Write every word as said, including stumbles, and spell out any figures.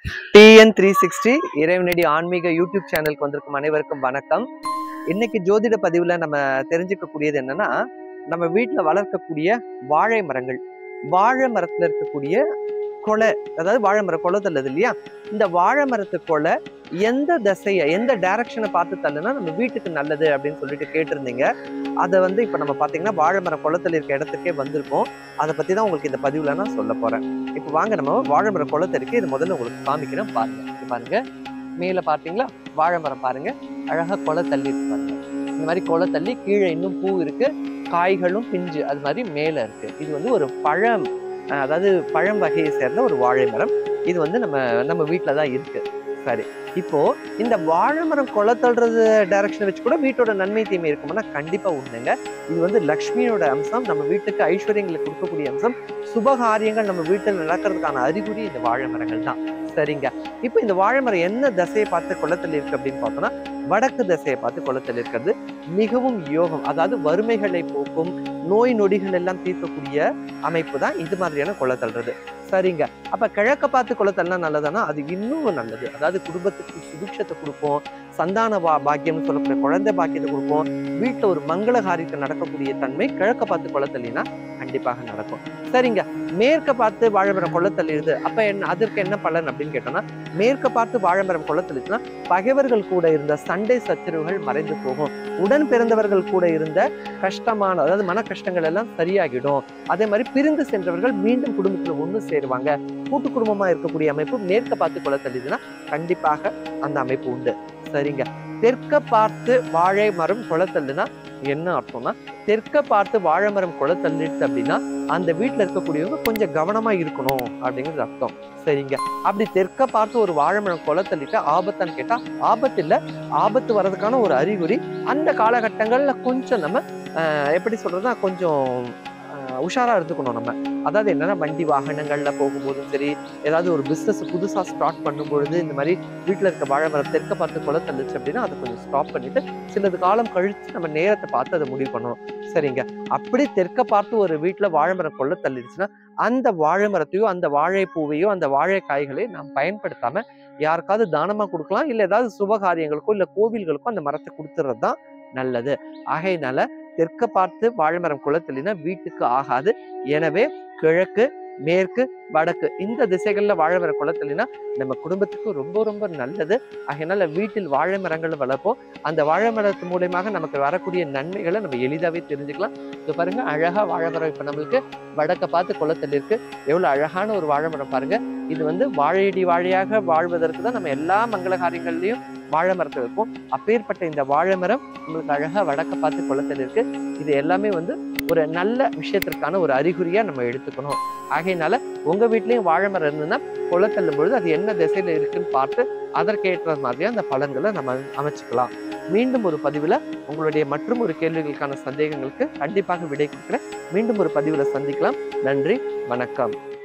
TN three sixty இறைவனடி ஆன்மீக YouTube சேனலுக்கு வந்திருக்கும் அனைவருக்கும் வணக்கம். இன்னைக்கு ஜோதிட பதிவுல நம்ம தெரிஞ்சுக்கக்கூடியது என்னன்னா, நம்ம வீட்டுல வளர்க்கக்கூடிய வாழை மரங்கள், வாழை மரத்துல இருக்கக்கூடிய கொலை, அதாவது வாழை மரம் கொலை தள்ளுது இல்லையா, இந்த வாழை மரத்து கொலை எந்த திசையை எந்த டைரக்ஷனை பார்த்து தள்ளுனா நம்ம வீட்டுக்கு நல்லது அப்படின்னு சொல்லிட்டு கேட்டிருந்தீங்க. அதை வந்து இப்ப நம்ம பாத்தீங்கன்னா வாழை மரம் குளத்துல இருக்க இடத்துக்கே வந்திருக்கோம். அதை பத்தி தான் உங்களுக்கு இந்த பதிவுல நான் சொல்ல போறேன். இப்ப வாங்க நம்ம வாழை மரம் குளத்து இருக்கு, இது முதல்ல உங்களுக்கு காமிக்கிறேன் பாருங்க. இது பாருங்க, மேல பாத்தீங்களா வாழை மரம் பாருங்க, அழகா கொலை தள்ளி இருக்கு பாருங்க. இந்த மாதிரி கொலை தள்ளி கீழே இன்னும் பூ இருக்கு, காய்களும் பிஞ்சு அது மாதிரி மேல இருக்கு. இது வந்து ஒரு பழம், அதாவது பழம் வகையை சேர்ந்த ஒரு வாழை மரம். இது வந்து நம்ம நம்ம வீட்டுலதான் இருக்கு. சரி, இப்போ இந்த வாழை மரம் கொலை தள்ளுறது டைரக்ஷனை வச்சு கூட வீட்டோட நன்மை தீமை இருக்கும்னா கண்டிப்பா உண்டுங்க. இது வந்து லக்ஷ்மியோட அம்சம், நம்ம வீட்டுக்கு ஐஸ்வர்யங்களை கொடுக்கக்கூடிய அம்சம், சுபகாரியங்கள் நம்ம வீட்டில் நடக்கிறதுக்கான அறிகுறி இந்த வாழை மரங்கள் தான். சரிங்க, இப்போ இந்த வாழை மரம் என்ன திசையை பார்த்து குளத்தில் இருக்கு அப்படின்னு பார்த்தோம்னா, வடக்கு திசையை பார்த்து குளத்தில் இருக்கிறது மிகவும் யோகம். அதாவது வறுமைகளை போக்கும், நோய் நொடிகள் எல்லாம் தீர்க்கக்கூடிய அமைப்பு தான் இது மாதிரியான கொலை தள்ளுறது. சரிங்க, அப்ப கிழக்க பார்த்து கொலை தள்ளனா நல்லதானா? அது இன்னும் நல்லது. அதாவது குடும்பத்துக்கு சுபிக்ஷத்தை கொடுப்போம், சந்தான பா பாக்கியம்னு சொல்லக்கூடிய குழந்தை பாக்கியத்தை கொடுப்போம், வீட்டுல ஒரு மங்கள காரியத்தை நடக்கக்கூடிய தன்மை கிழக்க பார்த்து கொலை தள்ளினா கண்டிப்பாக நடக்கும். சரிங்க, மேற்க பார்த்து வாழைமரம் கொலை தள்ளிடுது, அப்ப என்ன அதற்கு என்ன பலன் அப்படின்னு கேட்டோம்னா, மேற்க பார்த்து வாழைமரம் கொலை தள்ளிச்சுன்னா பகைவர்கள் கூட இருந்த சண்டை சச்சரவுகள் மறைந்து போகும், உடன் பிறந்தவர்கள் கூட இருந்த கஷ்டமான அதாவது மன கஷ்டங்கள் எல்லாம் சரியாகிடும். அதே மாதிரி பிரிந்து சென்றவர்கள் மீண்டும் குடும்பத்துல ஒண்ணு சேருவாங்க. கூட்டு குடும்பமா இருக்கக்கூடிய அமைப்பு மேற்க பார்த்து கொலை தள்ளிதுன்னா கண்டிப்பாக அந்த அமைப்பு உண்டு. சரிங்க, தெற்க பார்த்து வாழை மரம் கொலை தள்ளுனா என்ன அர்த்தம்னா, தெற்க பார்த்து வாழை மரம் கொலை தள்ளிடுது அப்படின்னா அந்த வீட்டுல இருக்கக்கூடியவங்க கொஞ்சம் கவனமா இருக்கணும் அப்படிங்கிறது அர்த்தம். சரிங்க, அப்படி தெற்க பார்த்து ஒரு வாழை மரம் கொலை தள்ளிட்டு ஆபத்தான்னு கேட்டா ஆபத்து இல்லை, ஆபத்து வர்றதுக்கான ஒரு அறிகுறி. அந்த காலகட்டங்கள்ல கொஞ்சம் நம்ம ஆஹ் எப்படி சொல்றதுன்னா கொஞ்சம் உஷாரா இருந்துக்கணும் நம்ம. அதாவது என்னன்னா, வண்டி வாகனங்கள்ல போகும்போதும் சரி, ஏதாவது ஒரு பிசினஸ் புதுசா ஸ்டார்ட் பண்ணும் பொழுது இந்த மாதிரி வீட்டுல இருக்க வாழை மரம் தெற்க பார்த்து கொலை தள்ளுச்சு அப்படின்னா அதை கொஞ்சம் ஸ்டாப் பண்ணிட்டு சிலது காலம் கழிச்சு நம்ம நேரத்தை பார்த்து அதை முடிவு பண்ணணும். சரிங்க, அப்படி தெற்க பார்த்து ஒரு வீட்டுல வாழை மரம் கொலை தள்ளிடுச்சுன்னா அந்த வாழை மரத்தையோ அந்த வாழை பூவையோ அந்த வாழை காய்களையும் நாம் பயன்படுத்தாம யாருக்காவது தானமா கொடுக்கலாம், இல்ல ஏதாவது சுபகாரியங்களுக்கோ இல்ல கோவில்களுக்கோ அந்த மரத்தை கொடுத்துறது தான் நல்லது. ஆகையினால தெற்க பார்த்து வாழை மரம் கொலை தள்ளினா வீட்டுக்கு ஆகாது. எனவே கிழக்கு, மேற்கு, வடக்கு இந்த திசைகள்ல வாழை மரம் கொலை தள்ளினா நம்ம குடும்பத்துக்கு ரொம்ப ரொம்ப நல்லது. ஆகையினால வீட்டில் வாழை மரங்கள் வளர்ப்போம். அந்த வாழை மரத்து மூலமாக நமக்கு வரக்கூடிய நன்மைகளை நம்ம எளிதாவே தெரிஞ்சுக்கலாம். இப்போ பாருங்க, அழகா வாழை மரம் இப்ப நம்மளுக்கு வடக்க பார்த்து கொலை தள்ளி இருக்கு. எவ்வளவு அழகான ஒரு வாழை மரம் பாருங்க. இது வந்து வாழையடி வாழையாக வாழ்வதற்கு தான் நம்ம எல்லா மங்கள காரியங்கள்லயும் வாழை மரத்தை வைப்போம். அப்பேற்பட்ட இந்த வாழை மரம் உங்களுக்கு அழகா வடக்க பார்த்து கொலை தள்ளி இருக்கு. இது எல்லாமே வந்து ஒரு நல்ல விஷயத்திற்கான ஒரு அறிகுறியா நம்ம எடுத்துக்கணும். ஆகையினால உங்க வீட்லயும் வாழை மரம் இருந்ததுன்னா கொலை தள்ளும் பொழுது அது என்ன திசையில இருக்குன்னு பார்த்து அதற்கேற்ற மாதிரியா அந்த பலன்களை நம்ம அமைச்சுக்கலாம். மீண்டும் ஒரு பதிவுல உங்களுடைய மற்றும் ஒரு கேள்விகளுக்கான சந்தேகங்களுக்கு கண்டிப்பாக விடை கொடுக்குறேன். மீண்டும் ஒரு பதிவுல சந்திக்கலாம். நன்றி, வணக்கம்.